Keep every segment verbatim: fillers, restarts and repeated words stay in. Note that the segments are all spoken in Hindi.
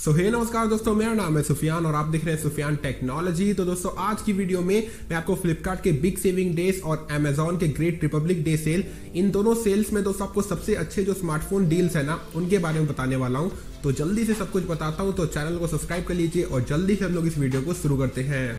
सो हे नमस्कार दोस्तों, मेरा नाम है सुफियान और आप देख रहे हैं सुफियान टेक्नोलॉजी। तो दोस्तों आज की वीडियो में मैं आपको फ्लिपकार्ट के बिग सेविंग डेज और अमेजॉन के ग्रेट रिपब्लिक डे सेल, इन दोनों सेल्स में दोस्तों आपको सबसे अच्छे जो स्मार्टफोन डील्स है ना उनके बारे में बताने वाला हूं। तो जल्दी से सब कुछ बताता हूं, तो चैनल को सब्सक्राइब कर लीजिए और जल्दी से हम लोग इस वीडियो को शुरू करते हैं।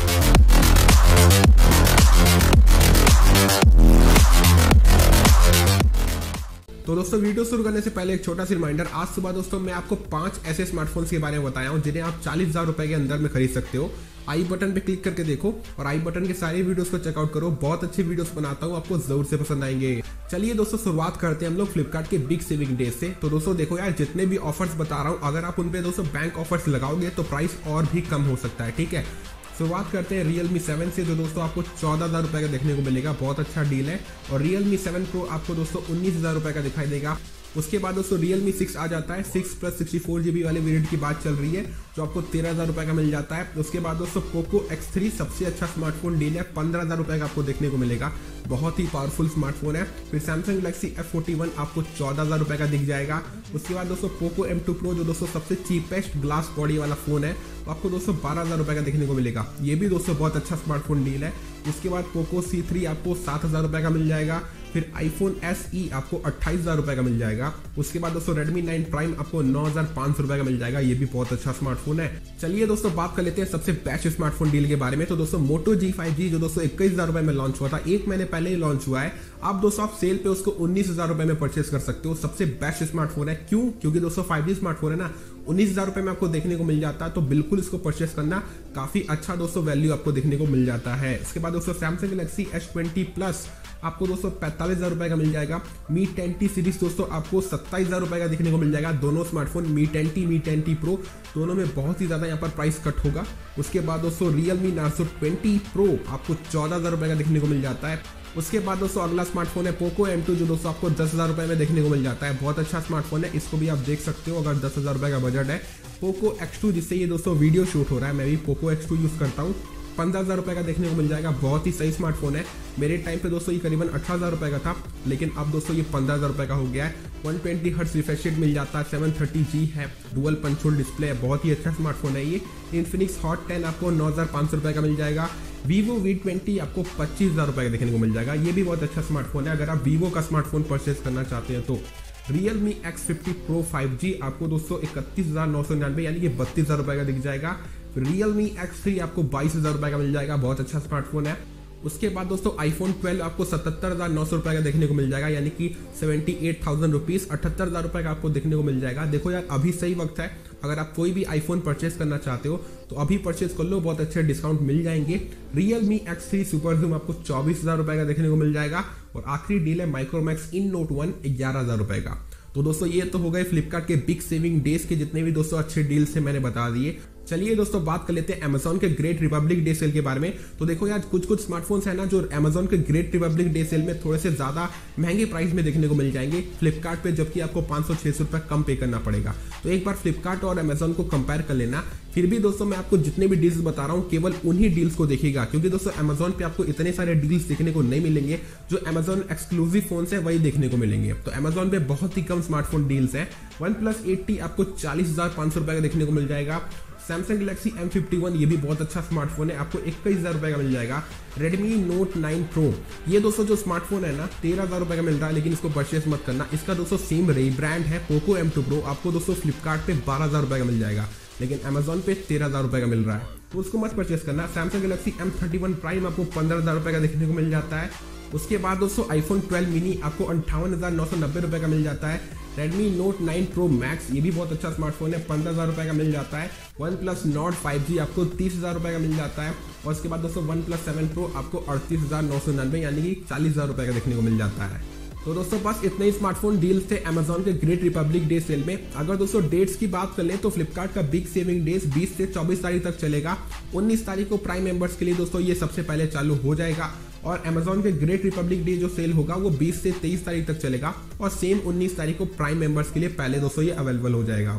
तो दोस्तों वीडियो शुरू करने से पहले एक छोटा सा रिमाइंडर, आज सुबह दोस्तों मैं आपको पांच ऐसे स्मार्टफोन्स के बारे में बताया हूं जिन्हें आप चालीस हजार रुपए के अंदर में खरीद सकते हो। आई बटन पे क्लिक करके देखो और आई बटन के सारे वीडियोस को चेकआउट करो। बहुत अच्छी वीडियोस बनाता हूं, आपको जरूर से पसंद आएंगे। चलिए दोस्तों शुरुआत करते हैं हम लोग फ्लिपकार्ट के बिग सेविंग डेज से। तो दोस्तों देखो यार, जितने भी ऑफर्स बता रहा हूँ अगर आप उन पे दोस्तों बैंक ऑफर्स लगाओगे तो प्राइस और भी कम हो सकता है। ठीक है, शुरुआत करते हैं Realme सेवन से, जो दोस्तों आपको चौदह हजार रुपए का देखने को मिलेगा। बहुत अच्छा डील है। और Realme सेवन Pro आपको दोस्तों उन्नीस हजार रुपए का दिखाई देगा। उसके बाद दोस्तों Realme सिक्स आ जाता है। Six plus sixty four GB वाले वेरिएंट की बात चल रही है, जो आपको तेरह हजार रुपए का मिल जाता है। उसके बाद दोस्तों Poco एक्स थ्री सबसे अच्छा स्मार्टफोन डील है, पंद्रह हजार रुपए का आपको देखने को मिलेगा। बहुत ही पावरफुल स्मार्टफोन है। फिर Samsung Galaxy F forty one आपको चौदह हजार रुपए का दिख जाएगा। उसके बाद दोस्तों Poco एम टू Pro जो दोस्तों सबसे चीपेस्ट ग्लास बॉडी वाला फोन है, तो आपको दोस्तों बारह हजार रुपए का देखने को मिलेगा। ये भी दोस्तों बहुत अच्छा स्मार्टफोन डील है। उसके बाद Poco सी थ्री आपको सात हजार रुपए का मिल जाएगा। फिर आईफोन एस ई आपको अट्ठाईस हजार रुपए का मिल जाएगा। उसके बाद दोस्तों Redmi नाइन प्राइम आपको नौ हजार पांच सौ रुपए का मिल जाएगा। ये भी बहुत अच्छा स्मार्टफोन है। चलिए दोस्तों बात कर लेते हैं सबसे बेस्ट स्मार्टफोन डील के बारे में। तो दोस्तों Moto जी फाइव जी जो दोस्तों इक्कीस हजार रुपए में लॉन्च हुआ था, एक महीने पहले ही लॉन्च हुआ है। अब दोस्तों आप सेल पे उसको उन्नीस हजार रुपए में परचेस कर सकते हो। सबसे बेस्ट स्मार्टफोन है। क्यों? क्योंकि दोस्तों फाइव जी स्मार्टफोन है ना, उन्नीस हजार रुपए में आपको देखने को मिल जाता है। तो बिल्कुल इसको परचेस करना, काफी अच्छा दोस्तों वैल्यू आपको देखने को मिल जाता है। इसके बाद दोस्तों Samsung Galaxy S twenty plus आपको दोस्तों पैंतालीस हजार रुपए का मिल जाएगा। मी टेन टी सीरीज दोस्तों आपको सत्ताईस हजार रुपए का देखने को मिल जाएगा। दोनों smartphone Mi ten T, Mi ten T pro दोनों में बहुत ही ज्यादा यहाँ पर प्राइस कट होगा। उसके बाद दोस्तों Realme नार्जो ट्वेंटी प्रो आपको चौदह हजार रुपए का देखने को मिल जाता है। उसके बाद दोस्तों अगला स्मार्टफोन है Poco एम टू जो दोस्तों आपको दस हजार रुपए में देखने को मिल जाता है। बहुत अच्छा स्मार्टफोन है, इसको भी आप देख सकते हो अगर दस हजार रुपए का बजट है। Poco एक्स टू जिससे ये दोस्तों वीडियो शूट हो रहा है, मैं भी Poco एक्स टू यूज करता हूँ, पंद्रह हजार रुपए का देखने को मिल जाएगा। बहुत ही सही स्मार्टफोन है। मेरे टाइम पे दोस्तों ये करीबन अठारह हजार रुपए का था, लेकिन अब दोस्तों ये पंद्रह हजार रुपए का हो गया है। One twenty hertz refresh rate मिल जाता है। सेवन थर्टी जी है, डुअल पंच होल डिस्प्ले है। बहुत ही अच्छा स्मार्टफोन है ये। Infinix हॉट टेन आपको नौ हजार पाँच सौ रुपए का मिल जाएगा। Vivo वी ट्वेंटी आपको पच्चीस हजार रुपए का देखने को मिल जाएगा। ये भी बहुत अच्छा स्मार्टफोन है अगर आप Vivo का स्मार्टफोन परचेस करना चाहते हैं तो। Realme X fifty Pro five G आपको दोस्तों इकतीस हजार नौ सौ निन्यानवे यानी कि बत्तीस हजार रुपए का दिख जाएगा। Realme एक्स थ्री आपको बाईस हजार रुपए का मिल जाएगा। बहुत अच्छा स्मार्टफोन है। उसके बाद दोस्तों आईफोन ट्वेल्व आपको सतहत्तर हजार नौ सौ रुपए का देखने को मिल जाएगा, यानी कि सेवेंटी एट थाउजेंड रुपीज, अठहत्तर हजार रुपए का आपको देखने को मिल जाएगा। देखो यार, अभी सही वक्त है। अगर आप कोई भी आईफोन परचेस करना चाहते हो तो अभी परचेस कर लो, बहुत अच्छे डिस्काउंट मिल जाएंगे। Realme X three super zoom आपको चौबीस हजार रुपए का देखने को मिल जाएगा। और आखिरी डील है माइक्रोमैक्स इन नोट वन ग्यारह हजार रुपए का। तो दोस्तों ये तो हो गए फ्लिपकार्ट के बिग सेविंग डेज के जितने भी दोस्तों अच्छे डील्स थे मैंने बता दिए। चलिए दोस्तों बात कर लेते हैं Amazon के ग्रेट रिपब्लिक डे सेल के बारे में। तो देखो यार, कुछ कुछ स्मार्टफोन्स है ना जो Amazon के ग्रेट रिपब्लिक डे सेल में थोड़े से ज्यादा महंगे प्राइस में देखने को मिल जाएंगे फ्लिपकार्ट पे, जबकि आपको पाँच सौ छह सौ रुपए कम पे करना पड़ेगा। तो एक बार फ्लिपकार्ट और Amazon को कंपेयर कर लेना। फिर भी दोस्तों मैं आपको जितने भी डील्स बता रहा हूँ केवल उन्हीं डील्स को देखिएगा, क्योंकि दोस्तों Amazon पे आपको इतने सारे डील्स देखने को नहीं मिलेंगे। जो Amazon एक्सक्लूसिव फोन है वही देखने को मिलेंगे। तो Amazon पे बहुत ही कम स्मार्टफोन डील्स है। वन प्लस एट्टी आपको चालीस हजार पाँच सौ रुपए का देखने को मिल जाएगा। Samsung Galaxy M fifty one ये भी बहुत अच्छा स्मार्टफोन है, आपको इक्कीस हजार रुपए का मिल जाएगा। Redmi Note नाइन Pro ये दोस्तों जो स्मार्टफोन है ना तेरह हजार रुपए का मिल रहा है, लेकिन इसको परचेस मत करना। इसका दोस्तों सेम रीब्रांड है Poco एम टू Pro, आपको दोस्तों फ्लिपकार्ट पे बारह हजार रुपए का मिल जाएगा, लेकिन Amazon पे तेरह हजार रुपए का मिल रहा है, तो उसको मत परचेस करना। Samsung Galaxy M thirty one prime आपको पंद्रह हजार रुपए का देखने को मिल जाता है। उसके बाद दोस्तों आईफोन ट्वेल्व मिनी आपको अंठावन हजार नौ सौ नब्बे रुपए का मिल जाता है। Redmi Note nine Pro Max ये भी बहुत अच्छा स्मार्टफोन है, पंद्रह हजार रुपए का मिल जाता है। One plus Nord five G आपको तीस हजार रुपए का मिल जाता है। और उसके बाद दोस्तों वन प्लस सेवन Pro आपको अड़तीस हजार नौ सौ निन्यानवे यानी कि चालीस हजार रुपए का देखने को मिल जाता है। तो दोस्तों बस इतने ही स्मार्टफोन डील्स थे Amazon के ग्रेट रिपब्लिक डे सेल में। अगर दोस्तों डेट्स की बात कर ले तो फ्लिपकार्ट का बिग सेविंग डेज बीस से चौबीस तारीख तक चलेगा। उन्नीस तारीख को प्राइम मेंबर्स के लिए दोस्तों ये सबसे पहले चालू हो जाएगा। और Amazon के ग्रेट रिपब्लिक डे जो सेल होगा वो बीस से तेईस तारीख तक चलेगा। और सेम उन्नीस तारीख को प्राइम मेंबर्स के लिए पहले दोस्तों ये अवेलेबल हो जाएगा।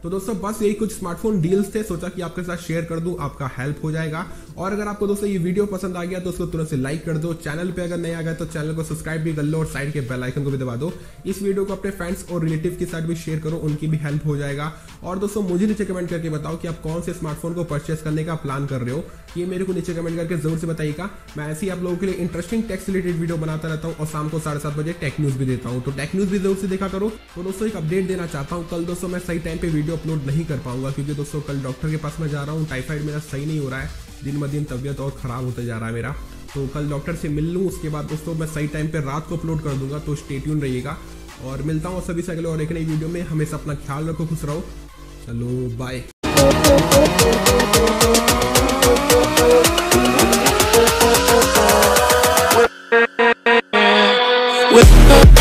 तो दोस्तों बस यही कुछ स्मार्टफोन डील्स थे, सोचा कि आपके साथ शेयर कर दूं, आपका हेल्प हो जाएगा। और अगर आपको दोस्तों ये वीडियो पसंद आ गया तो उसको तुरंत से लाइक कर दो। चैनल पे अगर नए आ गए तो चैनल को सब्सक्राइब भी कर लो और साइड के बेल आइकन को भी दबा दो। इस वीडियो को अपने फ्रेंड्स और रिलेटिव के साथ भी शेयर करो, उनकी भी हेल्प हो जाएगा। और दोस्तों मुझे नीचे कमेंट करके बताओ कि आप कौन से स्मार्टफोन को परचेस करने का प्लान कर रहे हो, ये मेरे को नीचे कमेंट करके जरूर से बताइएगा। मैं ऐसे ही आप लोगों के लिए इंटरेस्टिंग टेक रिलेटेड वीडियो बनाता रहता हूँ और शाम को साढ़े सात बजे टेक न्यूज भी देता हूँ, तो टेक न्यूज भी जरूर से देखा करो। तो दोस्तों एक अपडेट देना चाहता हूँ, कल दोस्तों मैं सही टाइम पे वीडियो अपलोड नहीं कर पाऊंगा क्योंकि दोस्तों कल डॉक्टर के पास मैं जा रहा हूँ। टाइफाइड मेरा सही नहीं हो रहा है, दिन ब दिन तबियत और खराब होता जा रहा है मेरा, तो कल डॉक्टर से मिल लूँ, उसके बाद दोस्तों मैं सही टाइम पे रात को अपलोड कर दूंगा। तो स्टे ट्यून रहिएगा और मिलता हूँ सभी से अगले और एक नई वीडियो में। हमेशा अपना ख्याल रखो, खुश रहो, चलो बाय। With